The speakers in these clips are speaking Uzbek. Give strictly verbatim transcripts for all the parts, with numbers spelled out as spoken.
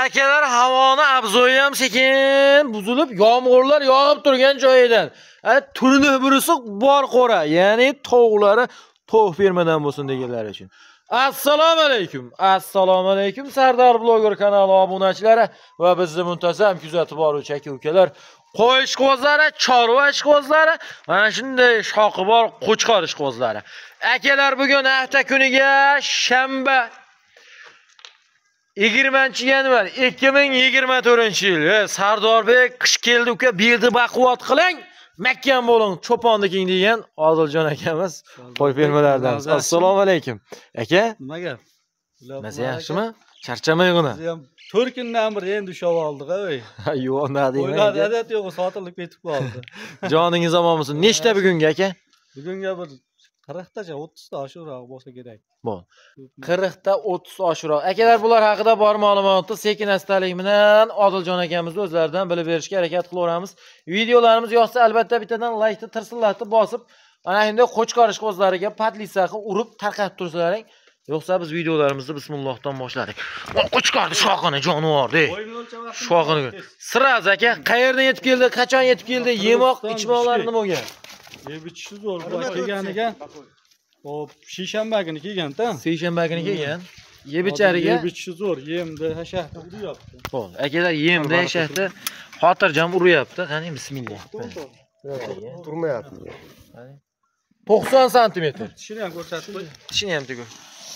akalar havoni abzoyi ham sekin buzilib, yomg'irlar yog'ib turgan joyidan. Turni birisi bor qo'ra, ya'ni tovuqlari tovuq fermadan bo'lsin deganlar uchun. Assalomu alaykum. Assalomu alaykum Sardor Blogger kanali obunachilari va bizni muntazam kuzatib boruvchi aka-ukalar. Qo'y ishqibozlari, chorva ishqibozlari, mana shunday shoqi bor qo'chqor ishqibozlari. Akalar bugun hafta kuniga shanba yigirmanchi yanvar ikki ming yigirma to'rtinchi yil. Sardorbek qish keldi uka, berdi baquvvat qiling. Makkan bo'ling, cho'pondiking degan Odiljon akamiz qo'y fermalaridan. Assalomu alaykum. Aka, nima gap? Maza yaxshimi? Charchamay g'una. to'rt kundan beri endi ushab oldik, ey. Yo'q, nima deyman? Qo'ylar adat yo'q, sotilib ketib qoldi. Joningiz omon bo'lsin. Nechta bugunga aka? Bugunga bir qirq tacha, o'ttiz ta oshiqroq bo'lsa kerak. Bo'l. qirq ta o'ttiz oshiqroq. Akalar bular haqida bor ma'lumotni sekin astalik bilan Odiljon akamiz o'zlaridan bilib berishga harakat qilaveramiz. Videolarimiz yoqsa albatta bittadan like-ni tirsillatib bosib, ana shunday qo'chqor ishqibozlariga patlisaqi urib tarqatib tursalaring. Yo'qsa biz videolarimizni bismillahdan boshladik. Qo'chqorni shoqini jonivor-da. Shoqini. Siraz aka, qayerdan yetib keldi, qachon yetib keldi, yemoq, ichmoqlar nima bo'lgan? Yeb ichishi zo'r, bu kelganiga. Hop, seshanba kuni kelgan-da. Seshanba kuni kelgan. Yeb ichariga. Yeb ichishi zo'r, yemda, hashaqda uryapti. Xo'p, akalar yemda, hashaqda xotirjam uryapti. Qani bismillah. Turmayapti. to'qson santimetr. Tishini ham ko'rsatib. Tishini ham tegir.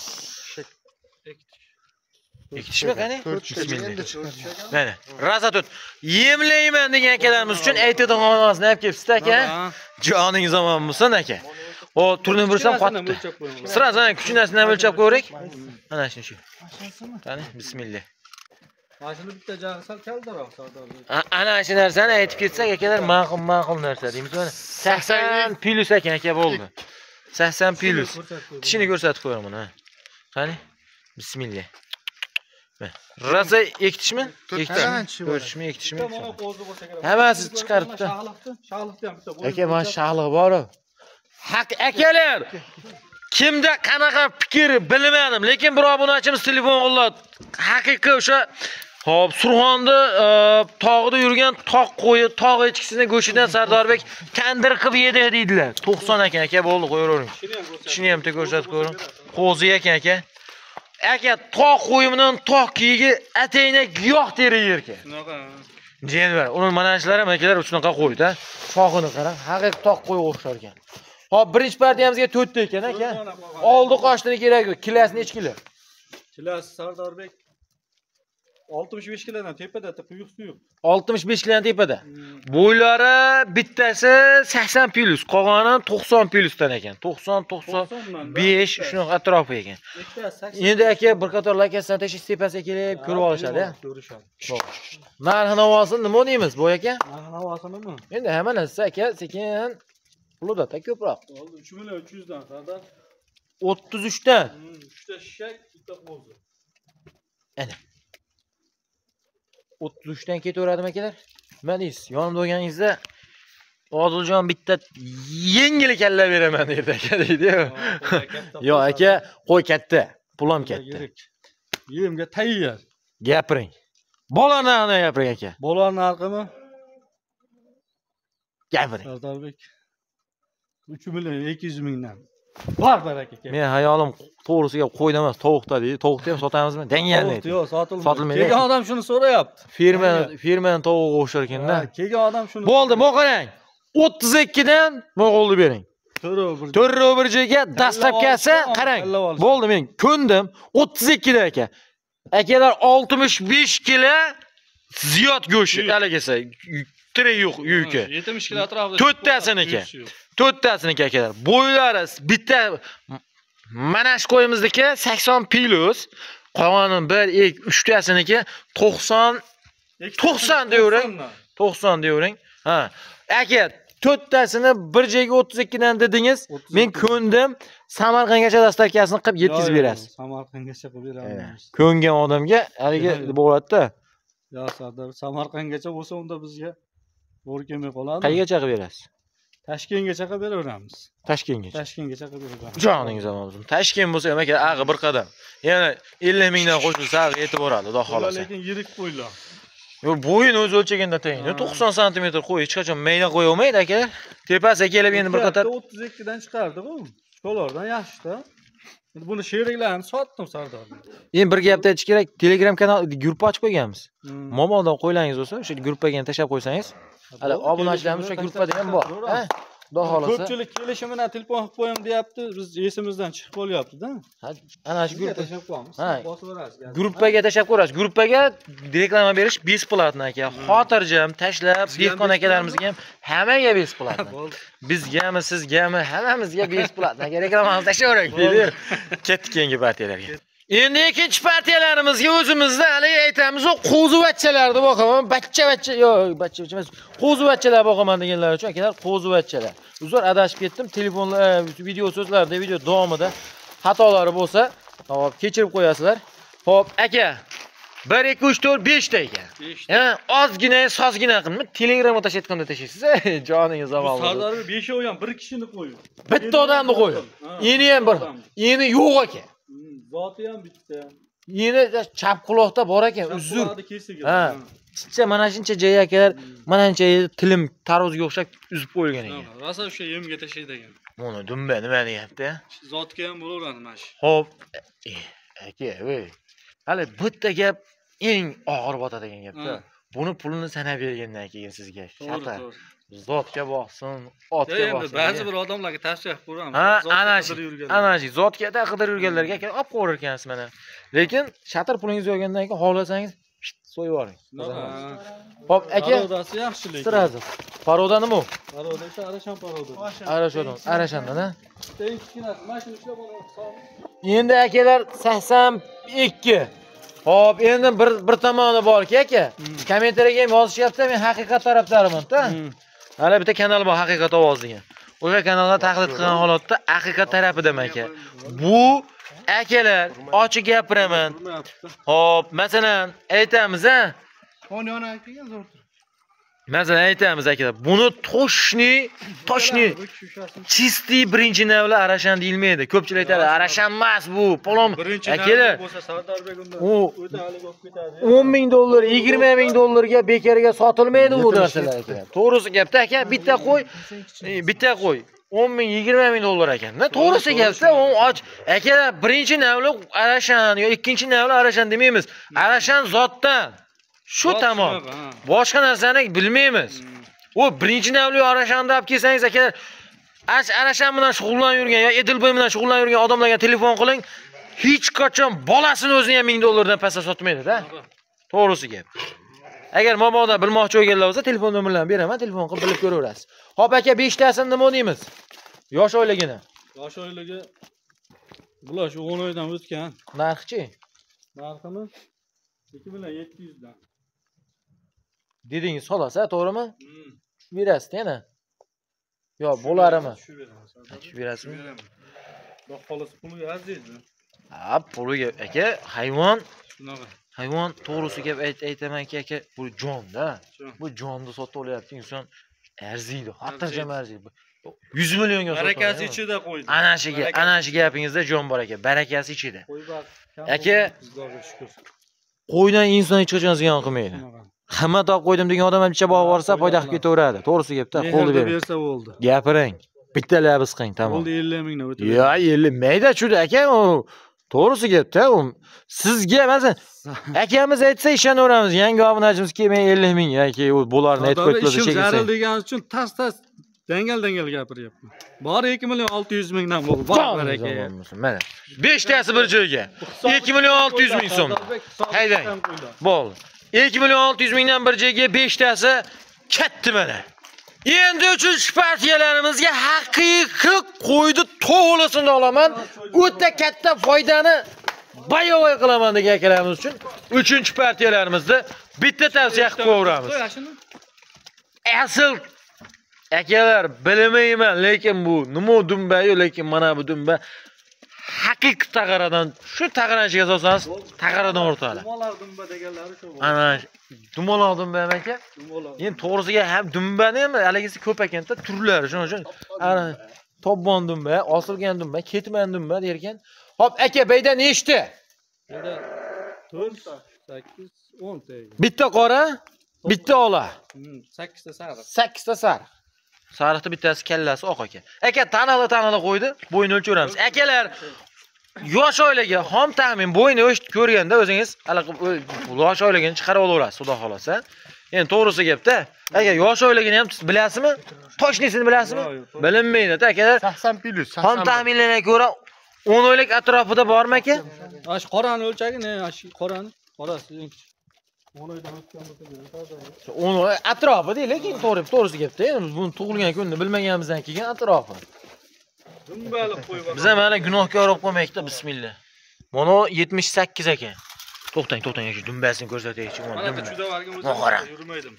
Ikki tishmi qani? Bismillah. Mana, raza tut. Yemlayman degan akalarimiz uchun aytadigan onasini olib kelibsiz aka. Joningiz omon bo'lsin aka. O turni bursam qotdi. Siraz ana kuchinasidan o'lchab ko'ring. Mana shuni shu. Qani, bismillah. Mana shuni bitta jag'i sal kaldaroq Sardorbek. Ana shu narsani aytib ketsak akalar, ma'qul ma'qul narsa deymiz. Mana sakson plus ekan aka bo'ldi. sakson plus. Tishini ko'rsatib qo'yaman mana. Qani? Bismillah. Raza ikki tishmi? ikki tish. to'rt tishmi, ikki tishmi? Hammasi chiqaribdi. Shag'liqni ham bitta. Aka, mana shag'liq bor. Haq akalar. Kimda qanaqa fikr bilmadim, lekin bir obunachimiz telefon qildi. Haqiqiy o'sha hop Surxonda tog'ida yurgan toq qo'yi, tog' echkisining go'shidan Sardorbek tandir qilib yedi deydilar. to'qson ekan aka, bo'ldi, qo'yavering. Shuni ham bitta ko'rsatib qo'ying. Qo'zi ekan aka. Aka, toq qo'yimidan toq kiyigi atayna giyoh teri yerga. Shunaqa. Jenvar, uni mana shular ham akalar shunaqa qo'ydi-da. Shoxini qarang, haqiqiy toq qo'y o'xshar ekan. Hop, birinchi partiyamizga to'rt ta ekan aka. Oldi qo'shtini kerak yo'q. Kilasi necha kilo? Kilasi Sardorbek oltmish besh kilodan tepada, quyuq suyuq. oltmish besh kilodan tepada. Bo'ylari bittasi sakson plus, qolgani to'qson plusdan ekan. to'qson to'qson besh shunaqa atrofi ekan. Endi aka bir qator lokatsiya tashish tepasiga kelib ko'rib olishadi. Ko'rishadi. Narx navosini nima deymiz, bu aka? Narx navosinimi? Endi hamma narsa aka sekin pulda ko'proq. Oldi uch million uch yuz dan Sardor. o'ttiz uch dan. uchta shishak, bitta qo'zi. Ana. o'ttiz uch dan ketaveradimi akalar? Manis, yonimda bo'lganingizda Odiljon bitta yengil kalla beraman dedi aka deydi-yu. Yo'q aka, qo'y katta, pul ham katta. Yemga tayyor. Gapiring. Bola narxini gapiring aka. Bola narximi? Gapiring. Sardorbek uch million ikki yuz mingdan. Bor baraka aka. Men hayolim to'g'risiga qo'yda emas, tovuqda deydi. Tovuqni ham sotamizmi? Dangalmaydi. Yo'q, sotilmaydi. Sotilmaydi. Kelgan odam shuni so'rayapti. Firma, firmaning tovuqi o'xshar ekanda. Kelgan odam shuni. Bo'ldi, mo qarang. o'ttiz ikki dan mo'g'ulni bering. to'rt bir joyga dastlabkasi qarang. Bo'ldi, men ko'ndim. o'ttiz ikki da aka. Akalar oltmish besh kilo ziyod go'sht alagasa. Tirik yo'q yuki. yetmish kilo atrofida. to'rttasiniki. to'rttasiniki akalar. Bo'ylari bitta mana shu qo'yimizniki sakson plus, qolgani bir ikki uch tasiniki to'qson to'qson deyvering. to'qson deyvering. Ha. Aka, to'rttasini bir joyga o'ttiz ikki dan dedingiz. Men ko'ndim. Samarqandgacha dastlabkasini qilib yetkazib berasiz. Samarqandgacha qilib beramiz. Ko'ngan odamga haliga bo'ladi-da. Yo, Sardor, Samarqandgacha bo'lsa unda bizga to'g'ri kelmay qoladi. Qaygacha qilib berasiz? Toshkentgacha qilib beraveramiz. Toshkentgacha. Toshkentgacha qilib beraveramiz. Joningiz amonim. Toshkent bo'lsa ham aka ag'i bir qadam. Yana ellik mingdan qo'shilsa ag'i yetib boradi, xudo xolasa. Lekin yirik qo'ylar. Yo, bo'yin o'zi o'lchaganda teng. to'qson santimetr qo'y, hech qachon mayna qo'ya olmaydi aka. Tepasiga kelib endi bir qator o'ttiz ikki dan chiqardi bu. Sholardan yaxshi-da. Endi buni sheriklarini sotdim Sardor. Endi bir gapni aytish kerak, Telegram kanal gruppa ochib qo'yganmiz. Momodan qo'ylaringiz bo'lsa, o'sha gruppaga ham tashlab qo'ysangiz, hali obunachilarimiz o'sha gruppada ham bor. Ha? Xudo xolasa. Ko'pchilik kelishi bilan telefon qilib qo'yam deyapti, biz esimizdan chiqib qolyapti-da. Ha, ana shu gruppa tashlab qo'yamiz. Ha. Bosib berasiz. Gruppaga tashlab ko'rasiz. Gruppaga reklama berish besplatno aka. Xotirjam tashlab, dehqon akalarimizga ham hammaga besplatno. Bizgami, sizgami, hammamizga besplatno. Aka reklamamizni tashlayverak deydi. Ketdik keyingi partiyalarga. Endi ikkinchi partiyalarimizga o'zimizda hali aytamiz, o qo'zuvachchalarni boqaman, bachcha-bachcha, yo'q, bachcha-bachcha emas, qo'zuvachchalar boqaman deganlar uchun akalar qo'zuvachchalar. Uzr, adashib ketdim. Telefonlar, video so'zlarda, video davomida xatolari bo'lsa, hop, kechirib qo'yasizlar. Hop, aka, bir ikki uch to'rt besh ta ekan. Ha, ozgina, sozgina qilma, Telegramga tashlayotganda tashlaysiz. Joningiz amalda. Sardor besh u ham bir kishini qo'yib. Bitta odamni qo'yib. Yeni ham bir. Yeni yo'q aka. Zoti ham bitta. Yeni chap quloqda bor ekan, uzr. Ha. Chicha mana shuncha joy akalar, mana shuncha tilim tarozga o'xshab uzib qo'yilgan ekan. Rosa o'sha yemga tashlaydi ekan. Buni dumba nima deyapti? Zotga ham bo'laveradi mana shu. Xo'p, aka, voy. Hali bitta gap eng og'ir botadigan gapda. Buni pulini sanab bergandan keyin sizga shatar. Zotga boqsin, otga boqsin. Endi ba'zi bir odamlarga tavsiya qilib qo'yamiz. Ha, ana shu, ana shu zotga qidirib yurganlarga aka olib qo'yar ekansiz mana. Lekin shatar pulingiz yo'g'andan keyin xohlasangiz so'yib yuboring. Hop, aka. Parodasi yaxshi lekin. Sirazi. Paroda nima u? Paroda esa Arashan paroda. Arashan, Arashandan, ha? Eng kichkinasi mana shuni ushlab oling. Endi akalar sakson ikki. Hop, endi bir bir tomoni borki aka. Kommentariyaga ham yozishyapti, men haqiqat tarafdoriman-da. Hali bitta kanal bor, haqiqat ovoz degan. O'sha kanalda taqlid qilgan holatda haqiqat tarafidan aka. Bu akalar ochiq gapiraman. Hop, masalan, aytamiz a. O'n-o'n kelgan zo'r tur. Masalan, aytamiz akalar, buni toshni, toshni chisti birinchi navla Arashan deyilmaydi. Ko'pchilik aytadi, Arashan emas bu, palon. Akalar bo'lsa Sardorbek undan u o'ta haliga olib ketadi. o'n ming dollar, yigirma ming dollarga bekarga sotilmaydi bu narsalar aka. To'g'risi gapda aka, bitta qo'y, bitta qo'y o'n ming, yigirma ming dollar ekan-da. To'g'risi gapda, u och. Akalar, birinchi navla Arashan yo ikkinchi navla Arashan demaymiz. Arashan zotdan. Shu tamom. Boshqa narsani bilmaymiz. U birinchi navli Arashanni olib kelsangiz akalar, Arashan bilan shug'ullanib yurgan yo Edilboy bilan shug'ullanib yurgan odamlarga telefon qiling. Hech qachon bolasini o'zini ham ming dollardan pastga sotmaydi-da. To'g'risi gap. Agar momoda bilmoqchi bo'lganlar bo'lsa, telefon nomerlarini beraman, telefon qilib bilib ko'raverasiz. Hop aka, besh tasini nima deymiz? Yosh oiligini. Yosh oilagi bular shu o'n oydan o'tgan. Narxchi? Narximiz ikki million yetti yuz dan. Dedingiz xolasa, to'g'rimi? Berasiz yana. Yo, bo'larimi? Shu beramiz. Shu berasizmi? Xudo xolasa puli arziydi. Ha, puliga aka, hayvon, Shunaqa. hayvon to'g'risi gap aytamanki aka, bu jon-da. Jon. Bu jonni sotib olyapti inson arziydi, xotirjam arziydi. yuz millionga sotadi. Barakasi ichida qo'ydi. Ana shu ana shu gapingizda jon bor aka, barakasi ichida. Qo'y baq. Aka, Xudoga shukr. qo'ydan inson hech qachon ziyon qilmaydi. Hamma toq qo'ydim degan odam ham ichib bog'i borsa, foyda qilib ketaveradi. To'g'risi gapda, qo'lni bering. bersa bo'ldi. Gapiring. Bitta labis qing, tamom. Bo'ldi ellik mingdan o'tdi. Yo, ellik mayda chuda aka, u to'g'risi gapda, u sizga masalan akamiz aytsa ishonaveramiz. Yangi obunachimiz kelmay ellik ming yoki u bularni aytib qo'yibdi Ishim zaril degan uchun tas-tas dangal-dangal gapiryapman. Bor ikki million olti yuz mingdan bo'ldi. Bor baraka. Mana besh tasi bir joyga ikki million olti yuz ming so'm. Haydang. Bo'ldi. ikki million olti yuz mingdan bir joyga besh tasi ketdi mana. Endi uchinchi partiyalarimizga haqiqiy qo'ydi to'g'risini olaman. O'ta katta foydani bayovoy qilaman degan akalarimiz uchun uchinchi partiyalarimizda bitta tavsiya qilib qo'yamiz. Asl akalar bilmayman, lekin bu nima dumba-yu, lekin mana bu dumba haqiqiy taqaradan, shu taqarachiga solsangiz, taqaradan o'rtadi. Dumolar dumba deganlari shu. Ana dumolar dumba aka. Dumolar. Endi to'g'risiga ham dumbani ham haligisi ko'p ekanda turlari, shuning uchun ana tobban dumba, osilgan dumba, ketman dumba derkan. Hop, aka bayda nechta? Endi to'rt, sakkiz, o'n ta. Bitta qora, bitta ola. sakkiz ta sariq. sakkiz ta sariq. Sariqda bittasi kallasi oq aka. Aka tanali tanali qo'ydi, bo'yni o'lchaveramiz. Akalar yosh oilaga xom ta'min bo'yni o'sh ko'rganda o'zingiz yosh oilagini chiqarib olaverasiz, xudo xolasa. Endi to'g'risi gapda. Aka yosh oilagini ham bilasizmi? Toshnisini bilasizmi? Bilinmaydi, akalar. sakson plus. Xom ta'minlarga ko'ra o'n oylik atrofida bormi aka? Ash qorani o'lchagi ne? Ash qorani. Qorasi eng kichik. o'n oydan o'tgan bo'lsa, o'n oy atrofida, lekin to'g'ri, to'g'risi gapda. Endi buni tug'ilgan kunni bilmaganimizdan keyin atrofi. dumbali qo'yib bor. Biza mana gunohkor olib qo'ymaylikda, bismillah. Mana yetmish sakkiz ekan. To'xtang, to'xtang, shu dumbasini ko'rsataychi. Mana bu juda varga bo'lsa, yurmaydim.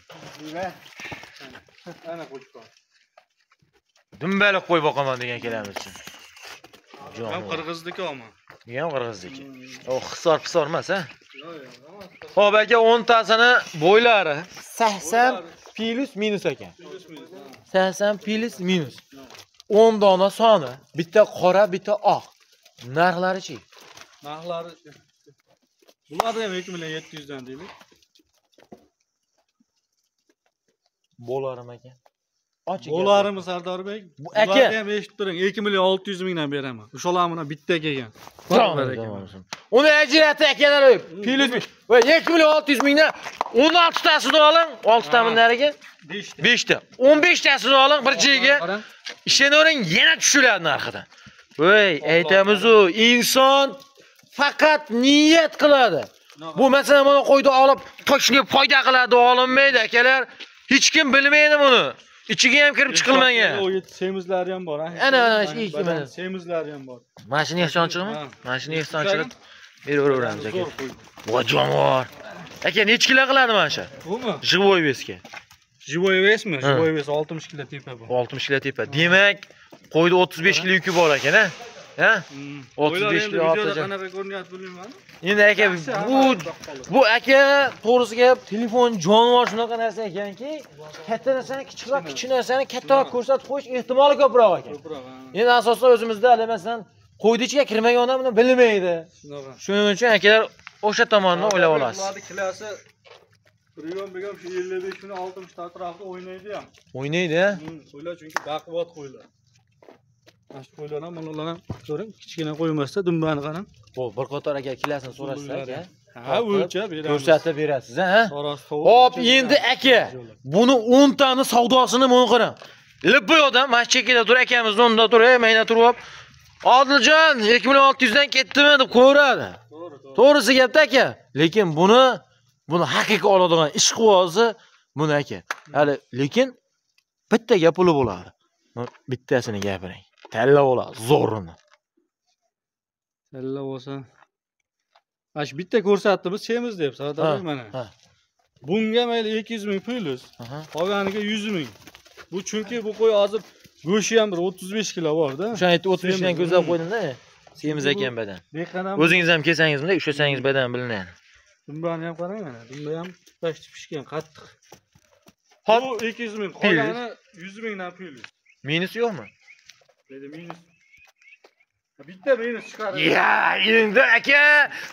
Ana qo'yib qol. Dumbali qo'y boqaman degan kelamiz uchun. Ham qirg'izniki olma. Bu ham qirg'izniki. O hisor pisor emas, ha? Xo'p aka, o'n tasini bo'ylari sakson plus minus ekan. sakson plus minus. o'n dona soni, bitta qora, bitta oq. Narxlari-chi? Narxlari bularni ham ikki million yetti yuz dan deylik. Bo'larim aka. Oching. Bo'larimi Sardorbek? Bu aka bularni ham eshitib turing, ikki million olti yuz mingdan beraman. O'shalarni bitta kelgan. Uni ajratib akalar, plus va ikki million olti yuz mingdan o'n olti tasini oling, olti taminlariga besh ta. o'n besh tasini oling bir joyga. Ishonavering, yana tushiradi narxidan. Voy, aytamiz-ku, inson faqat niyat qiladi. Bu masalan mana qo'yda olib, toshni foyda qiladi, olinmaydi akalar. Hech kim bilmaydi buni. İchiga ham kirib chiqilmagan. O semizlari ham bor, ha. Ana ana shu ikki mana. Semizlari ham bor. Mashina ehsonchiligimi? Mashina ehsonchilik beraveramiz aka. Voy jonivor. Aka necha kilo qiladi mana shu? Bumi? Живой весga. Живой весmi? Живой вес oltmish kilo tepa bu. oltmish kilo tepa. Demak, qo'yda o'ttiz besh kilo yuki bor ekan, ha? Ha? o'ttiz besh kilo videoda qanaqa ko'rinyapti bilmayman. Endi aka bu bu aka to'g'risi gap, telefon jonivor shunaqa narsa ekanki, katta narsani kichikroq, kichik narsani kattaroq ko'rsatib qo'yish ehtimoli ko'proq ekan. Endi asosda o'zimizda masalan qo'ydi ichiga kirmagan odam buni bilmaydi. Shunaqa. Shuning uchun akalar o'sha tomonni o'ylab olasiz. Ularning klasi Priyon begam shu ellik besh kuni oltmish ta atrofida o'ynaydi ham. O'ynaydi, ha? Qo'ylar chunki baquvvat qo'ylar. Mana shu qo'ylar ham bular ham ko'ring, kichkina qo'ymasda dumbani qarang. Bu bir qator aka kilasini so'rashsa aka. Ha, o'lchab beramiz. Ko'rsatib berasiz, ha? So'rasiz. Hop, endi aka, buni o'n tani savdosini buni qarang. Libbi odam, mana chekida tur akamiz o'nda tur, ey, mayna turib, Odiljon ikki million olti yuz dan ketdimi deb ko'radi. To'g'ri. To'g'risi gapda aka. Lekin buni buni haqiqiy oladigan ishqibozi buni aka. Hali lekin bitta gap puli bo'ladi. Bittasini gapiring. Talla bo'ladi, zo'rini. Talla bo'lsa. Ash bitta ko'rsatdi biz semiz deb, Sardorbek mana. Ha. Bunga mayli ikki yuz ming pulus. Qolganiga yuz ming. Bu chunki bu qo'y hozir go'shi ham bir o'ttiz besh kilo bor-da. O'shani aytib o'ttiz besh dan ko'zlab qo'ydim-da. Semiz ekan badan. O'zingiz ham kelsangizmi, ushlasangiz badan bilinadi. Dumbani ham qarang mana. Dumba ham pashti pishgan, qattiq. Hop, bu ikki yuz ming, qolgani yuz mingdan pulus. Minus yo'qmi? Dedi minus. Bitta minus chiqaradi. Ya, endi aka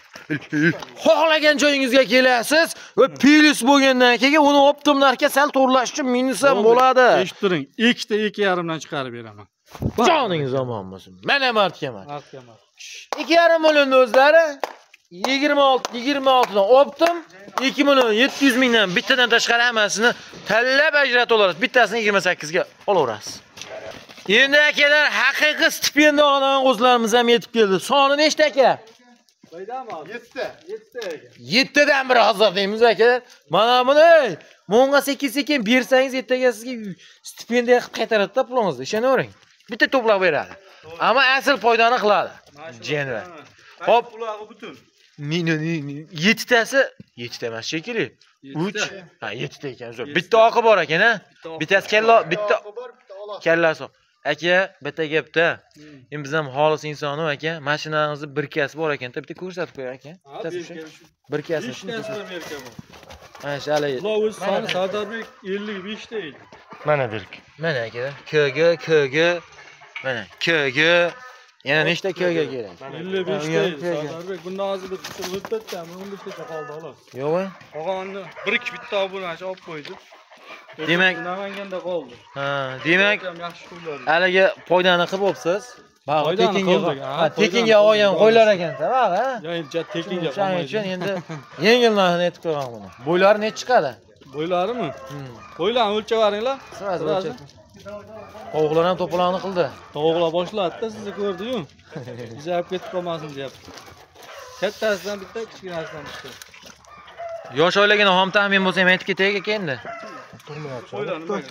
xohlagan joyingizga kelasiz va plus bo'lgandan keyin uni optimlarga sal to'g'rilash uchun minus ham bo'ladi. Eshitib turing, ikkita ikki yarim dan chiqarib beraman. Joningiz omon bo'lsin. Mana martgaman. Martgaman. ikki yarim million o'zlari yigirma olti yigirma olti dan optim ikki million yetti yuz mingdan bittadan tashqari hammasini tanlab ajratib olasiz. Bittasini yigirma sakkiz ga olaverasiz. Endi akalar haqiqiy stipendiya oladigan qo'zlarimiz ham yetib keldi. Soni nechta aka? Qo'ydami? yetti ta. yetti ta aka. yetti dan biri hozir deymiz akalar. Mana buni monga sekin-sekin bersangiz ertaga sizga stipendiya qilib qaytaradi-da pulingizni. Ishonavering. Bitta to'plab beradi. Ammo asl foydani qiladi. Jenva. Hop, qulog'i butun. Ni ni yetti tasi, yetti ta emas shekilli. uch, ha yetti ta ekan zo'r. Bitta oqi bor ekan, ha? Bittasi kalla, bitta kallasi. aka bitta gapda. Endi biz ham xolis insonov aka, mashinangizni bir kasi bor ekan-da, bitta ko'rsatib qo'y aka. Bir kasi. besh tasi bir merka bor. Mana shalay. Ular soni Sardorbek ellik besh ta edi. Mana berk. Mana aka, Kg, Kg, mana Kg, yana nechta Kg kerak? ellik besh ta edi. Sardorbek bundan hozir bir qism o'tdi-da, o'n besh ta qoldi xolos. Yo'q. Qolganini bir ikki bitta obunachi olib qo'ydi. Demak, Namanganda qoldi. ha, demak, Ham yaxshi qo'ylar. haliga foydani qilib bo'libsiz. Bag'i Foydani tekinga, qildik, ha, ha, tekinga foydani olgan qildik. qo'ylar ekan-da, bag'i. Ya endi tekinga Shuning uchun endi yengil narxini aytib qo'ygan buni. Bo'ylari necha chiqadi? Bo'ylarimi? Hmm. Qo'ylarni o'lchab beringlar. Sirasi o'lchab. Tovuqlar ham to'polonni qildi. Tovuqlar boshladi-da, sizni ko'rdi-yu. Biza olib ketib qolmasin deyapti. Kattasidan bitta, kichkinasidan bitta. Yosh oilaga ham tahmin bo'lsa ham aytib ketaylik aka endi. To'xta.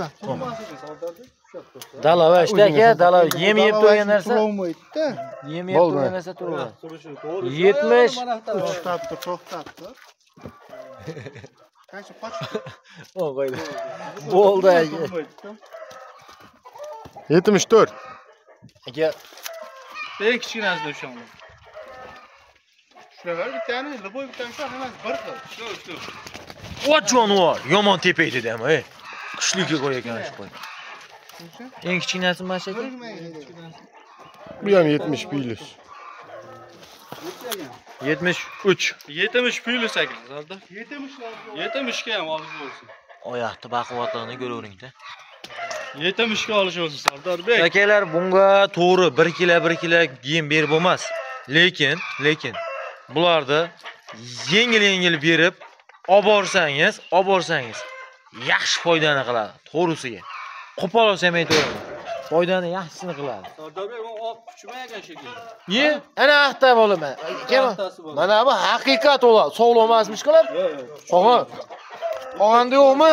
Dala va ishda aka, dala yem yeb turgan narsa. Turolmaydi-da. Yem yeb turgan narsa turaveradi. To'g'ri. yetmish. To'xtatdi, to'xtatdi. Qancha qochdi? O qo'ydi. Bo'ldi aka. yetmish to'rt. Aka, Eng kichkinasida o'shaman. Shunaqa bittani, liboy bittani shu emas, bir xil. Shu, shu. o jonivor, yomon tepaydi dema, ey. Kuchliga qo'ygan shu qo'y. Eng kichkinasi mana shu aka. Bu ham yetmish plus. yetmish uch. yetmish plus ekan, Sardor. yetmishlar. yetmish ga ham olish bo'lsin. Oyoqni baquvvatligini ko'ravering-da. yetmish ga olish bo'lsin, Sardorbek. Akalar, bunga to'g'ri bir kilo bir kilo yem berib bo'lmas. Lekin, lekin bularni yengil-yengil berib olib borsangiz, olib borsangiz yaxshi foydani qiladi, to'g'risiga. Qo'pol olsam aytaman. Foydani yaxshisini qiladi. Sardorbek bu olib kuchmagan shekilli. Ye, ana aqta bo'laman. Aqtasi bor. Mana bu haqiqat o'lar. Sog'lom emasmish qilib. Yo'q, yo'q. Qog'on. Qog'anda yo'qmi?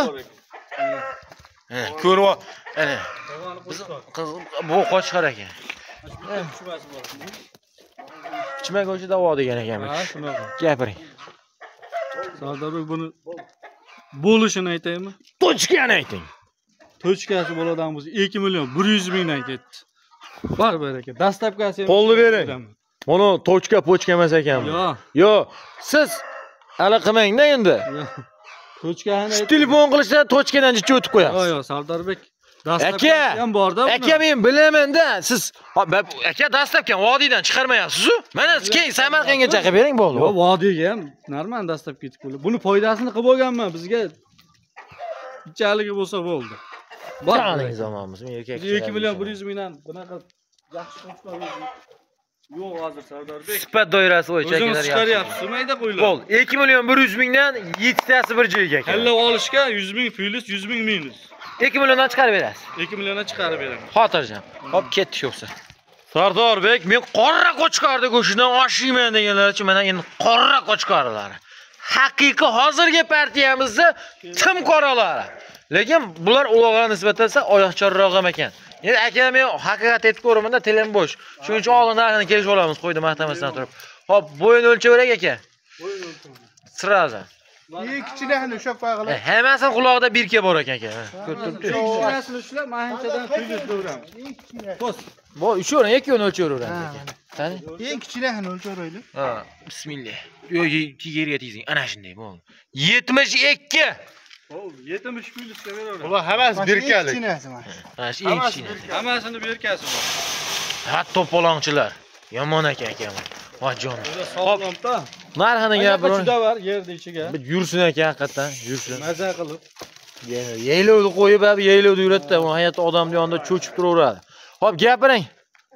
Ha, ko'rib ol. Ana. Biz qiz bu qochqar ekan. Kuchmasi bor. Ichma go'shi davo degan ekanmiz. Ha, shunaqa. Gapiring. Sardorbek buni bo'lishini aytaymi? Tochkani ayting. Tochkasi bo'ladigan bo'lsa ikki million bir yuz mingdan ketdi. Baribir aka. Dastlabkasi ham Qo'lni bering. Mana tochka pochka emas ekan bu. Yo'q. Yo, siz hali qilmang-da endi. Tochkani Shu telefon qilishda tochkadan jicha o'tib Yo'q, qo'yasiz. yo'q, Sardorbek. Aka, Dastlabkasi ham bor-da. aka men bilaman-da. Siz aka dastlabki vodiydan chiqarmayapsiz-ku. Mana keyin Samarqandga chaqib bering bo'ldi. Yo'q, vodiyga ham normal dastlab ketib bo'ldi. Buni foydasini qilib bo'lganman bizga. Ichaligi bo'lsa bo'ldi. Bor. Qani zamonimiz, men erkak. ikki million bir yuz mingdan bunaqa yaxshi qo'shma yo'q hozir Sardorbek. Sifat doirasi bo'yicha O'zimiz akalar chiqaryapsiz, mayda qo'ylar. Bo'ldi. ikki million bir yuz mingdan yettitasi bir joyga ekan. Halla olishga yuz ming plus, yuz ming minus. ikki milliondan chiqarib berasiz. ikki milliondan chiqarib beraman. Xotirjam. Hop ketdi yo'qsa. Sardorbek, men qora qo'chqarni go'shidan oshiyman deganlar uchun mana endi qora qo'chqarlar. Haqiqiy hozirgi partiyamizda tim qoralari. Lekin bular ularga nisbatan oyoqchorroq ham ekan. Endi aka men haqiqat aytib ko'raman-da, telim bo'sh. Shuning uchun oldin narxini kelishib olamiz, qo'ydi mahkamasidan turib. Hop, bo'yin o'lchaverak aka. Bo'yin o'lchaman. Siraza. Eng kichkinasini ushlab qo'yganlar. Hammasini quloqida birka bor ekan aka. Ko'rib turibdi. Kichkinasini ushlab, mahinchadan pulga to'g'ramiz. Eng kichkinasi. Pos. Bu uchovini ikkini o'lchaveramiz aka. Qani? Eng kichkinasini o'lchaveraylik. Ha, bismillah. Yo'q, yerga tegizing. Ana shunday bo'ldi. yetmish ikki. Bo'ldi, yetmish plusga beraman. Ular hammasi Eng berkalik. kichkinasi mana. Ha, shu eng kichkina. Hammasini berkasi bor. Hatto polonchilar. Yomon aka akam. Va jon. O'zi sog'lom-da. Narxini Anaqa gapirib. juda var yerda ichiga. Bir yursin aka haqiqatan, yursin. Maza qilib. Yaylovni qo'yib, ab yaylovda yuradida, u hayot odamning yonida cho'chib turaveradi. Hop, gapiring.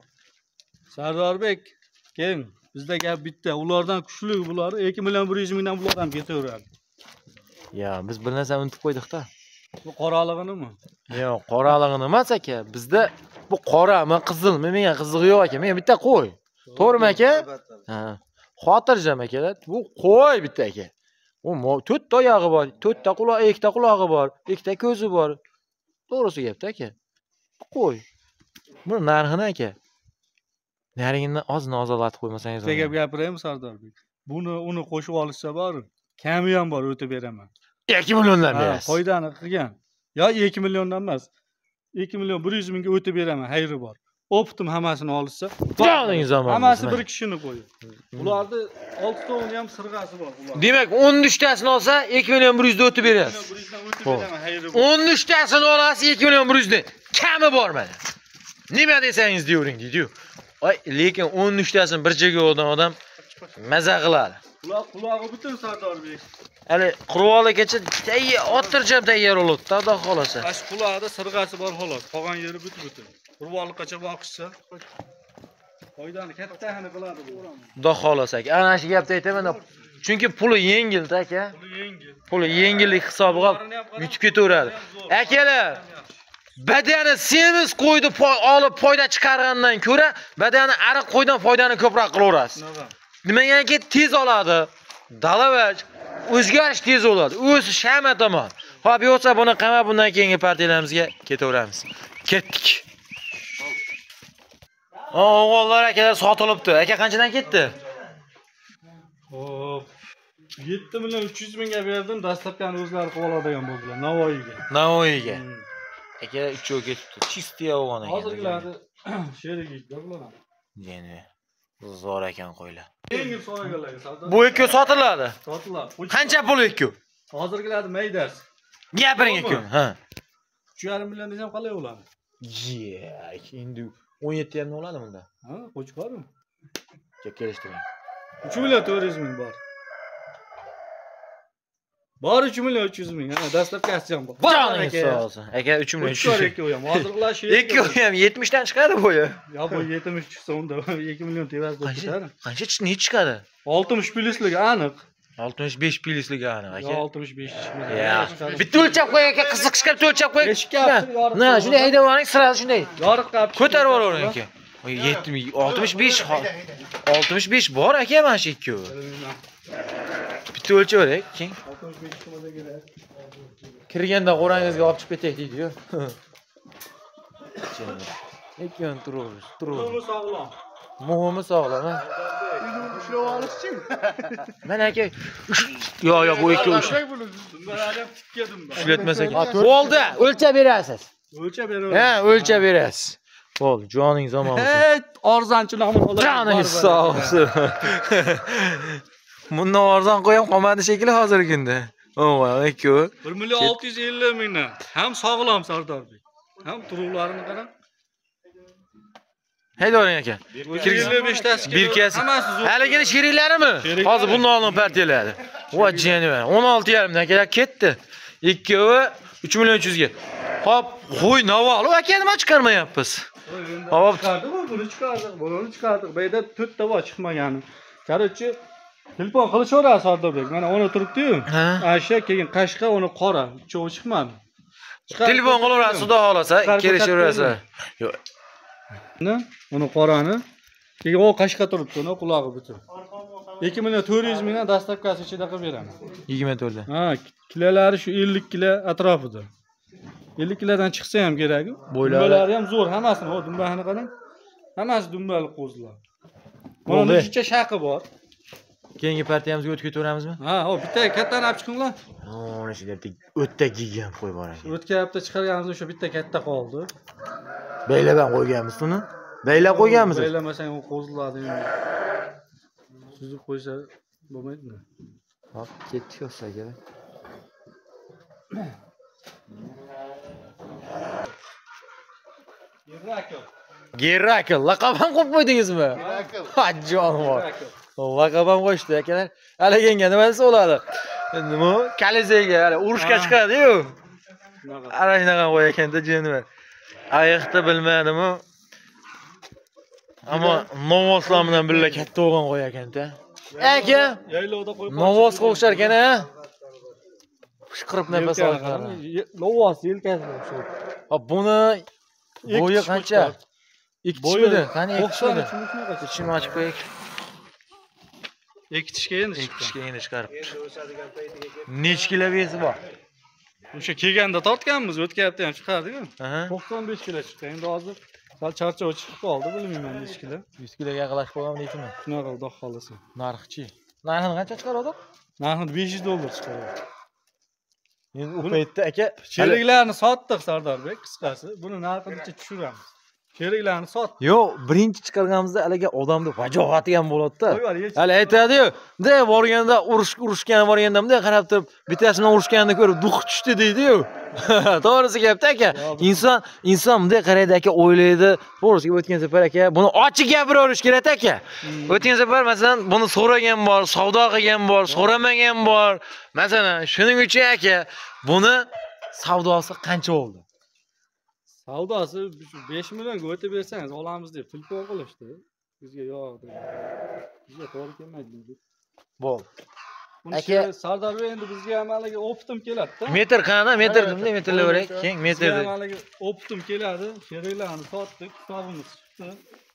Sardorbek, keling. Bizda gap bitta. Ulardan kuchli bular ikki million bir yuz mingdan bular ham ketaveradi. Ya, biz bir narsani unutib qo'ydik-da. Bu qoralig'inimi? Yo'q, qoralig'ini emas aka. Bizda bu qorami, qizilmi? Menga qizig'i yo'q aka. Menga bitta qo'y. To'g'rimi aka? Ha. Xotirjam akalar. Bu qo'y bitta aka. U to'rtta oyog'i bor, to'rtta quloq, ikkita qulog'i bor, ikkita ko'zi bor. To'g'risi gapda aka. Qo'y. Buni narxini aka. Naringni ozini ozolatib qo'ymasangiz. Sizga gap gapiraymi Sardorbek? Buni uni qo'shib olishsa bor, kami ham bor, o'tib beraman. ikki milliondan Ha, berasiz. foydani qilgan. Yo ikki milliondan emas. ikki million bir yuz mingga o'tib beraman, hayri bor. Optim hammasini olsa. Joningiz omon Hammasi bo'lsin. bir kishini qo'yib. Ularni oltitovini ham sirg'asi bor ular. Demak, o'n uch tasini olsa ikki million bir yuz dan o'tib berasiz. bir yuz dan o'tib beraman, hayri bor. o'n uch tasini olasiz ikki million bir yuz dan. Kami bor mana. Nima desangiz deyvering deydi-yu. Ay, lekin o'n uch tasini bir joyga olgan odam maza qiladi. Ular qulog'i butun Sardorbek. Hali quruvoligacha tayyor, o'tirjam tayyor bo'ladi, xudo xolasa. Ash qulog'ida sirg'asi bor xolos. Qolgan yeri butun-butun. Quruvoliqacha boqishsa, foydani kattahini qiladi bu. Xudo xolasa. Ana shu gapni aytaman. Chunki puli yengil-da aka. Puli yengil. Puli yengillik hisobiga yutib ketaveradi. Akalar, badani semiz qo'ydi olib foyda chiqargandan ko'ra, badani ariq qo'ydan foydani ko'proq qilaverasiz. Nimaga tez oladi? Dalavaj o'zgarish tez bo'ladi. O'sish hamma tomon. Xo'p, yo'qsa buni qamab bundan keyingi partiyalarimizga ketaveramiz. Ketdik. O'g'illar akalar sotilibdi. Aka qanchadan ketdi? Hop. yetti million uch yuz mingga berdim, dastlabkani o'zlari qilib oladigan bo'ldilar Navoiyga. Navoiyga. Aka uchov ketibdi. Chistiya o'g'on ekan. Hozirgilarni sherigida bular. Yeni zo'r ekan qo'ylar. Yengil so'raganlarga savdo. Bu ikki sotiladi. Sotiladi. Qancha pul ikki? Hozirgilarni maydasi. Gapiring ikki. Ha. uch yarim million desam qalay bo'ladi? Ye, endi o'n yetti yarim bo'ladi bunda. Ha, qo'chqormi? Chek kelishtiring. uch million to'rt yuz ming bor. Bor uch million uch yuz ming. Ha, dastlabkasi ham bor. Joningiz sog' olsin. Aka uch million uch yuz. ikki ham. Hozirgilar shu. ikki ham yetmish dan chiqadi bo'yi. Yo, bu yetmish chiqsa unda ikki million tevazda ketadi. Qancha ne chiqadi? oltmish plyusligi aniq. oltmish besh plyusligi aniq aka. Yo, oltmish besh chiqmaydi. Ya. Bitta o'lchab qo'y aka, qiziqishga bitta o'lchab qo'y. Eshikka olib Na, shunday haydab oling, sirasi shunday. Yoriq qilib Ko'tarib yuboring aka. yetmish oltmish besh oltmish besh bor aka mana shu ikkovi. Bitta o'lchab oling, keyin. Kirganda qo'rangizga olib chiqib ketay deydi-yu. Ekan turamiz, turamiz. sog'lom. Muhimi sog'lom, ha. Ushlab olishchi? Mana aka, yo yo bu ikki uch. Dumbalarni tikkadim ben. Ishlatmas ekan. Bo'ldi, o'lchab berasiz. O'lchab beraman. Ha, o'lchab berasiz. Bo'ldi, joningiz omon bo'lsin. Hey, arzonchi nomini olib. Joningiz sog' bo'lsin. Bundan arzon qo'yam qolmadi shekilli hozirgi kunda. O'g'il, ikkovi. bir million olti yuz ellik mingdan. Ham sog'lom Sardorbek. Ham turuvlarini qarang. Haydavering aka. ellik besh tasi. Birkasi. Haligini sheriklarimi? Hozir bundan oldin partiyaladi. Voy jenivar. o'n olti yarim dan akalar ketdi. Ikkovi uch million uch yuz ga. Hop, qo'y navol. Aka nima chiqarmayapmiz? Hop, chiqardik-ku, buni chiqardik, buni chiqardik. Bu yerda to'rtta bor chiqmagani. Короче, telefon qilishaveradi Sardorbek. Mana ona turibdi-yu. Asha keyin qashqa, uni qora. Uchovi chiqmadi. Telefon qilaverasiz, xudo xolasa, kelishaverasiz. Yo'q. Uni qorani. Keyin o qashqa turibdi, uni qulog'i butun. ikki million to'rt yuz mingdan dastlabkasi ichida qilib beraman. yigirma to'rt dan. Ha, kilolari shu ellik kilo atrofida. ellik kilodan chiqsa ham kerak. Dumbalari ham zo'r, hammasini, o dumbani qarang. Hammasi dumbali qo'zilar. Mana shuncha shaqi bor. Keyingi partiyamizga o'tib ketaveramizmi? Ha, o bitta kattani olib chiqinglar. Mana shu yerda o'tda gigant qo'y bor ekan. O'tgan hafta chiqarganimiz o'sha bitta katta qoldi. Baylab ham qo'yganmiz uni. Baylab qo'yganmiz. Baylamasang u qo'ziladi. Suzib qo'ysa bo'lmaydimi? Hop, ketdik o'sa kerak. Gerakl. Gerakl, laqab ham qo'yib qo'ydingizmi? Gerakl. Ha, jonivor. Laqab ham qo'yishdi akalar. Haliginga nima desa bo'ladi? Nima? Kalizega, hali urushga chiqadi-yu. Ana shunaqa qo'yakanda jonivor. Ayiqni bilmadimi? Ammo novoslar bilan birga katta o'g'on qo'yakanda. Aka, Yaylovda qo'yib. novosga o'xshar ekan-a? Pishqirib nafas olgan. Novos yelkasi o'xshaydi. Hop, buni bo'yi qancha? Ikkitishmidi? Qani ikkitishmidi? Ichini ochib qo'yik. Ikkitishga endi chiqdi. Ikkitishga endi chiqarib. Nech kilo vesi bor? O'sha kelganda tortganmiz, o'tgan ham chiqardik-ku. Aha. to'qson besh kilo chiqdi. Endi hozir sal charchoq chiqib qoldi, bilmayman necha kilo. yuz kiloga yaqinlashib qolgan deytimi? Shunaqa xudo xolasa. Narxchi. Narxini qancha chiqaradi? Narxini besh yuz dollar chiqaradi. Endi u paytda aka Sheriklarni sotdik Sardorbek qisqasi. Buni narxigacha tushiramiz. Sheriklarni sot. yo'q, birinchi chiqarganimizda haligi odamni vajohati ham bo'ladi-da. Qo'yvar, yech. Hali aytadi-yu, bunday borganda urush urushgan borganda bunday qarab turib, bittasi bilan urushganini ko'rib duh tushdi deydi-yu. To'g'risi gapda aka. Inson inson bunday qaraydi aka, o'ylaydi. To'g'risi o'tgan safar aka, buni ochiq gapiraverish kerak aka. O'tgan safar masalan buni so'ragan bor, savdo qilgan bor, so'ramagan bor. Masalan, shuning uchun aka, buni savdosi qancha bo'ldi? Savdosi besh millionga o'tib bersangiz olamiz deb telefon qilishdi. Bizga yo'q dedi. Bizga to'g'ri kelmaydi. Bo'ldi. Aka Sardorbek endi bizga ham haligi optim keladi-da. Metr qana, metr bunday metrlar kerak, keng metr. Bizga ham haligi optim keladi. Sheriklarni sotdik, hisobimiz chiqdi.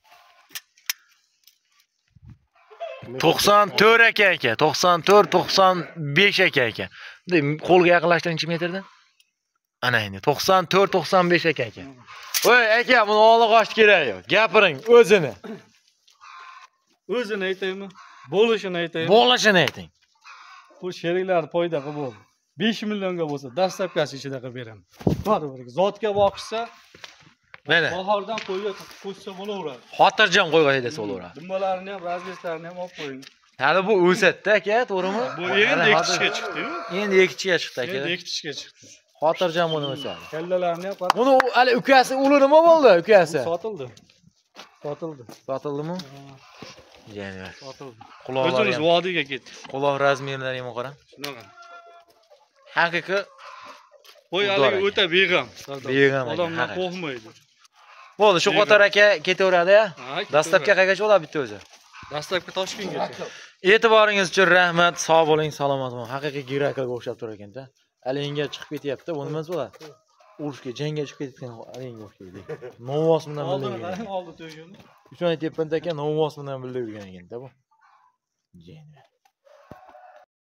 to'qson to'rt aka aka, to'qson to'rt to'qson besh aka aka. Bunday qo'lga yaqinlashtirinchi metrdan? Ana endi to'qson to'rt to'qson besh aka aka. Voy aka, buni olib qo'yish kerak yo'q. Gapiring o'zini. O'zini aytaymi? Bo'lishini aytaymi? Bo'lishini ayting. Bu sheriklar foyda qilib bo'ldi. besh millionga bo'lsa, dastlabkasi ichida qilib beraman. Baribir zotga boqishsa, mana bahordan qo'yga qo'shsa bo'laveradi. xotirjam qo'ygan edasi bo'laveradi. Dumbalarini ham, razveslarini ham olib qo'ying. Hali bu o'satda aka, to'g'rimi? Bu endi ekitishga chiqdi-yu. Endi ekitishga chiqdi aka. Endi ekitishga chiqdi. Xotirjam buni o'sadi. Kallalarni ham qarab. Buni hali ukasi o'li nima bo'ldi, ukasi? Sotildi. Sotildi. Sotildimi? Yana. Sotildi. Quloqlari O'zimiz ham. vodiyga ketdik. Quloq razmerlari ham qarang. Shunaqa. Haqiqiy Qo'y haligi o'ta beg'am. Beg'am ekan, Odamlar haqiqat. qo'rqmaydi. bo'ldi, shu qator aka ketaveradi-ya. Ha, Dastlabki qayergacha bo'ladi bitta o'zi? Dastlabki Toshkentgacha. E'tiboringiz uchun rahmat. Sog' bo'ling, salomat bo'ling. Haqiqiy Giraklga o'xshab turar ekan-da. Alinga chiqib ketyapti, bu nima bo'ladi? Urushga, jangga chiqib ketgan alinga o'xshaydi. Novvos bilan birga yurgan. Oldi to'ygan. Uchun aytyapman aka, novvos bilan birga yurgan ekan-da bu. Jangda.